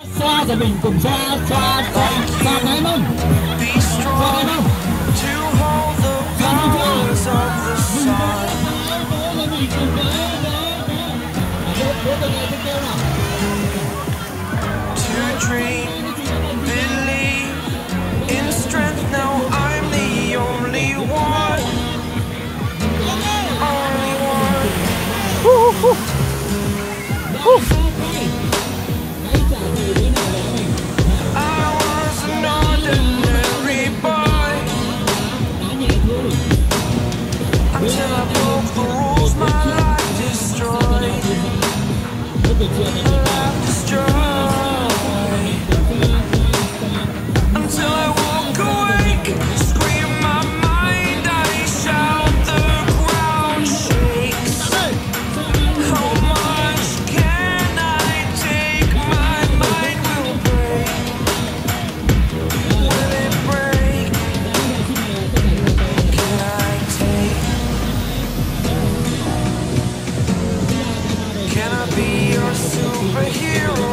Xoa rồi mình cùng xoa cái mông. Xoa cái mông. To dream, believe in strength. Now I'm the only one. Only one. I was an ordinary boy until I broke the rules. My life destroyed. Life destroyed. Until I walk awake, scream my mind, I shout, the ground shakes. How much can I take? My mind will break. Will it break? Can I take? Can I be your superhero?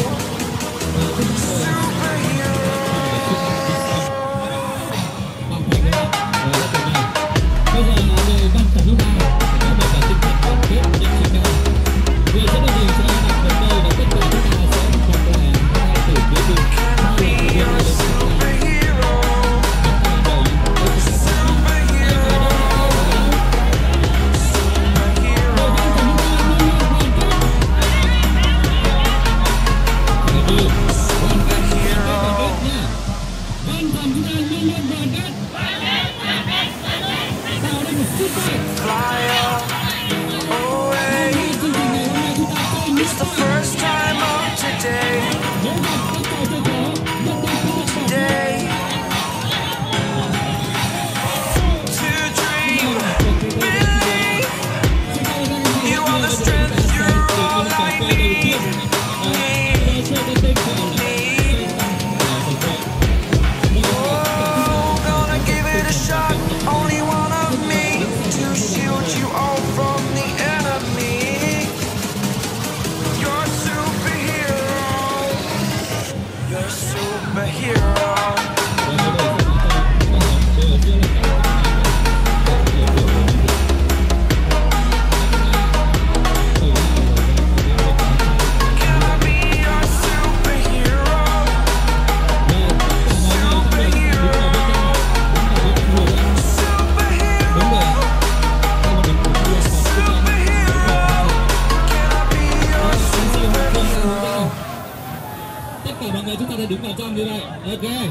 Đứng vào trong như vậy, ok.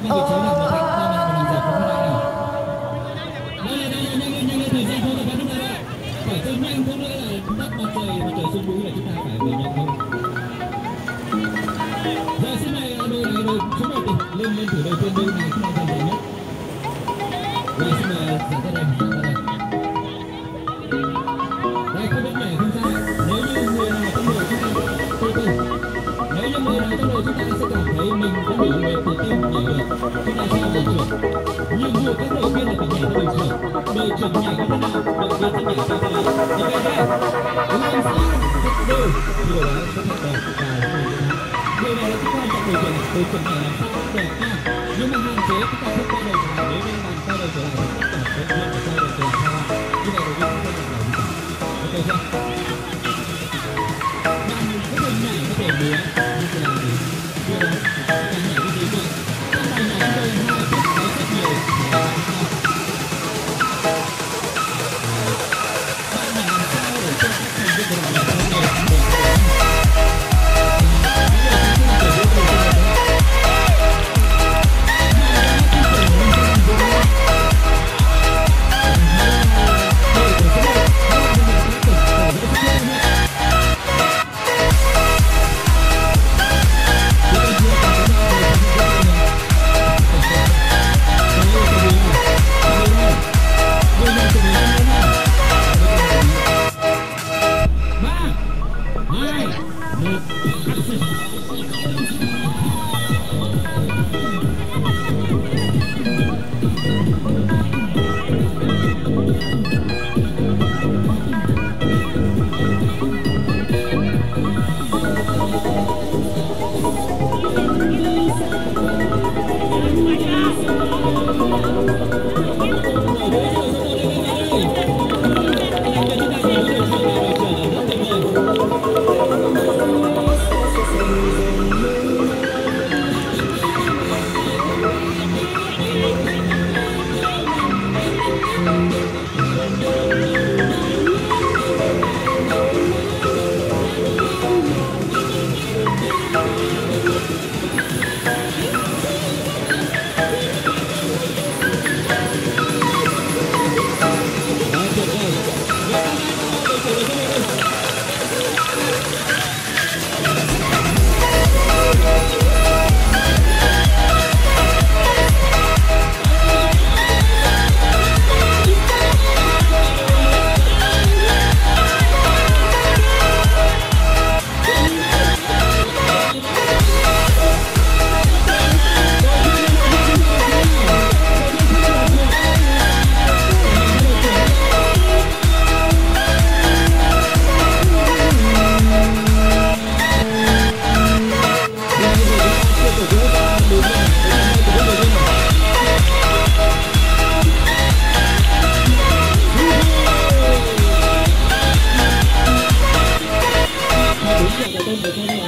vị trí nào mà làm giải phóng nào. Đây nhanh thời gian thôi, các bạn phải chơi nhanh thôi, nữa là tắt mặt trời xuống núi là chúng ta phải về nhanh thôi. Giờ xin mời đội này số 1 lên thử đầu tiên đôi này chúng ta dần dần nhất. Rồi xin mời giải ra đây. Đây không vấn đề không sao. Nếu như người nào trong đội chúng ta từ từ. Nếu như người nào trong đội chúng ta sẽ cảm thấy mình có đủ về tự tin nhảy được, chúng ta sẽ làm được. Nhưng buộc các đội viên là phải nhảy theo đội trưởng. Đội trưởng nhảy như thế nào, đội viên sẽ nhảy theo thế nào. Như vậy đây, đúng không sao? Đều. Thì điều đó sẽ thật đẹp và điều này là cái quan trọng đội trưởng nhảy làm sao cũng đẹp nha. Nhưng mà hạn chế chúng ta không quay đầu trở lại, nếu như làm quay đầu trở lại thì tất cả đội viên phải quay đầu trở lại theo. Như vậy đội viên không thể làm gì cả. Ok chưa? Bạn có thể nhảy, có thể múa, như thế nào thì điều đó bạn nhảy cái gì vậy? Trong bài nhảy chúng tôi 2 phút có rất nhiều. Bạn nhảy làm sao để cho các thành viên của bạn nhảy theo nghề của mình. Hãy subscribe cho kênh Ghiện